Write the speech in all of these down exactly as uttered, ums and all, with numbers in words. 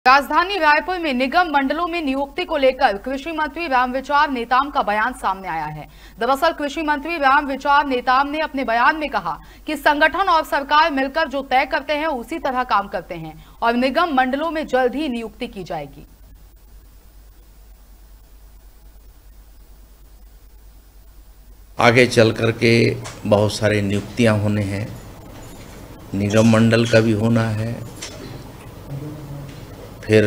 राजधानी रायपुर में निगम मंडलों में नियुक्ति को लेकर कृषि मंत्री रामविचार नेताम का बयान सामने आया है। दरअसल कृषि मंत्री रामविचार नेताम ने अपने बयान में कहा कि संगठन और सरकार मिलकर जो तय करते हैं उसी तरह काम करते हैं और निगम मंडलों में जल्द ही नियुक्ति की जाएगी। आगे चल करके बहुत सारे नियुक्तियां होने हैं, निगम मंडल का भी होना है, फिर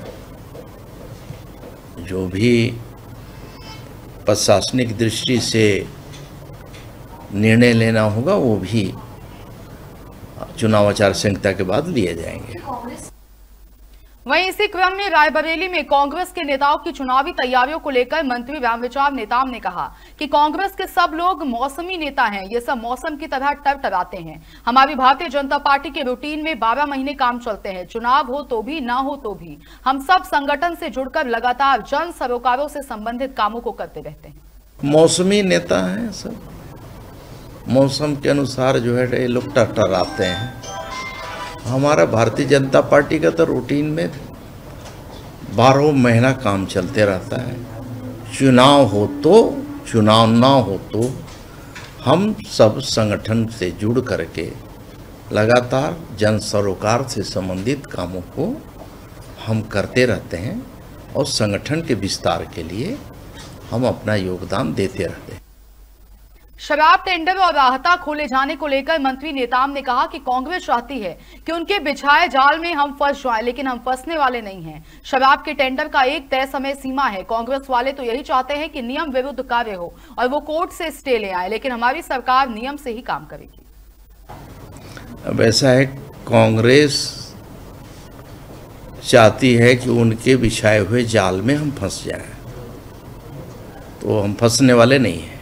जो भी प्रशासनिक दृष्टि से निर्णय लेना होगा वो भी चुनाव आचार संहिता के बाद लिए जाएंगे। वहीं इसी क्रम में रायबरेली में कांग्रेस के नेताओं की चुनावी तैयारियों को लेकर मंत्री रामविचार नेताम ने कहा कि कांग्रेस के सब लोग मौसमी नेता हैं, ये सब मौसम की तरह टरटराते हैं। हमारी भारतीय जनता पार्टी के रूटीन में बारह महीने काम चलते हैं, चुनाव हो तो भी ना हो तो भी हम सब संगठन से जुड़कर लगातार जन सरोकारों से संबंधित कामों को करते रहते हैं। मौसमी नेता हैं सब, मौसम के अनुसार जो है ये लोग टरटराते हैं। हमारा भारतीय जनता पार्टी का तो रूटीन में बारह महीना काम चलते रहता है। चुनाव हो तो, चुनाव ना हो तो हम सब संगठन से जुड़ करके लगातार जन सरोकार से संबंधित कामों को हम करते रहते हैं और संगठन के विस्तार के लिए हम अपना योगदान देते रहते हैं। शराब टेंडर और राहता खोले जाने को लेकर मंत्री नेताम ने कहा कि कांग्रेस चाहती है कि उनके बिछाए जाल में हम फंस जाएं, लेकिन हम फंसने वाले नहीं हैं। शराब के टेंडर का एक तय समय सीमा है। कांग्रेस वाले तो यही चाहते हैं कि नियम विरुद्ध कार्य हो और वो कोर्ट से स्टे ले आए, लेकिन हमारी सरकार नियम से ही काम करेगी। अब ऐसा है, कांग्रेस चाहती है कि उनके बिछाए हुए जाल में हम फंस जाएं, तो हम फंसने वाले नहीं हैं।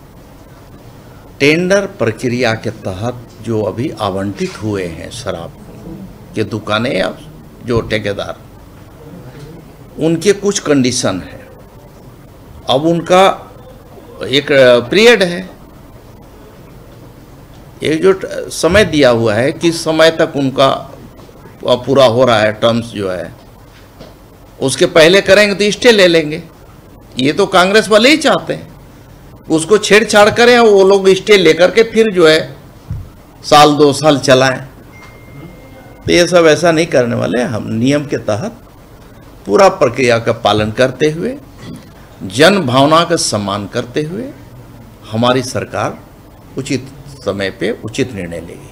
टेंडर प्रक्रिया के तहत जो अभी आवंटित हुए हैं शराब के दुकानें या जो ठेकेदार, उनके कुछ कंडीशन है। अब उनका एक पीरियड है, एक जो समय दिया हुआ है किस समय तक उनका पूरा हो रहा है, टर्म्स जो है उसके पहले करेंगे तो स्टे ले लेंगे। ये तो कांग्रेस वाले ही चाहते हैं, उसको छेड़छाड़ करें वो लोग स्टे लेकर के फिर जो है साल दो साल चलाएं। तो ये सब ऐसा नहीं करने वाले। हम नियम के तहत पूरा प्रक्रिया का पालन करते हुए, जन भावना का सम्मान करते हुए हमारी सरकार उचित समय पे उचित निर्णय लेगी।